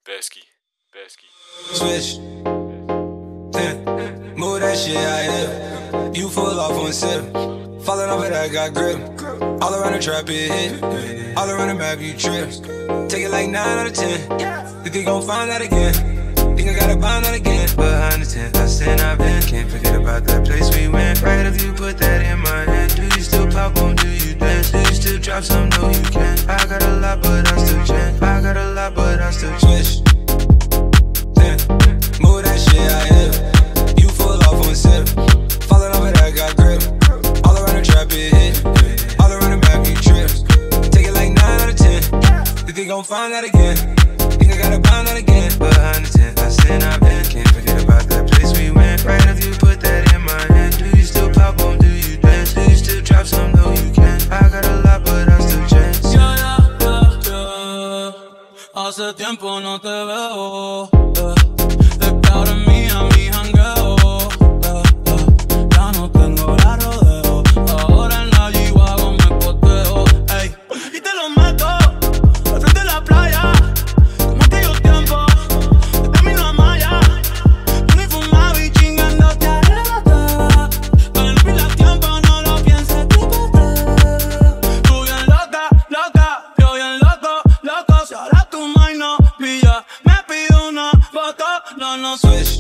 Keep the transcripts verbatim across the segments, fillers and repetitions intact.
Besky, Besky. Switch. Yeah. Move that shit out here. You full off on sip. Falling off it, I got grip. All around the trap, it hit. All around the map, you trip. Take it like nine out of ten. Think you gon' find that again. Think I gotta find that again. Behind the tent, I stand, I've been. Can't forget about that place we went. Right if you put that in my hand. Do you still pop on? Do you dance? Do you still drop some? No, you can't. I got a lot, but I still chant. I got a lot, but I still switch. Yeah. Move that shit out here. You full off on sip. Falling off it, I got grip. All around the trap, it hit. All around the map, you trip. Take it like nine out of ten. Think you gon' find that again. Think I gotta find that again. Behind the tent, I stand, I've been. Can't forget about that place we went. Right if you put that in my hand. Do you still pop on? Do you dance? Do you still drop some? No, you can't. I got a lot, but I still chance. Yeah, yeah, yeah, yeah. Hace tiempo no te veo. Yeah. Te cabe en mí, a mi jangueo. Yeah, yeah. Ya no tengo la rodeo. Ahora en la G-Wagon me poteo. Ey, y te lo meto al frente de la playa. Como aquellos tiempos, de camino a Maya. Tú ni fumaba y chingándote arrebata. Para no pierdas tiempo, no lo pienses, típate. Tú bien loca, loca, yo bien loco, loco. Si ahora tu mind no pilla, me pido una foto, no, no sé. Switch.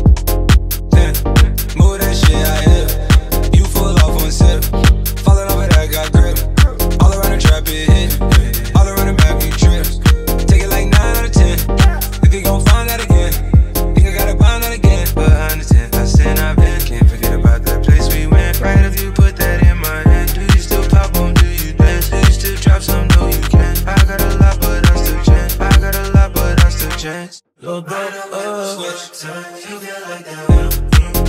Yeah. Move that shit out here. You full off on sip. Falling off it, I got grip. All around the trap, it hit. All around the map, you trip. Take it like nine out of ten. Think you gon' find that again. Think I gotta find that again. Behind the tent, I stand, I've been. Can't forget about that place we went. Right if you put that in my hand. Do you still pop on? Do you dance? Do you still drop some? No, you can't. I got a lot, but I still chance. I got a lot, but I still chance. Los dos, uh, Switch. You get like that.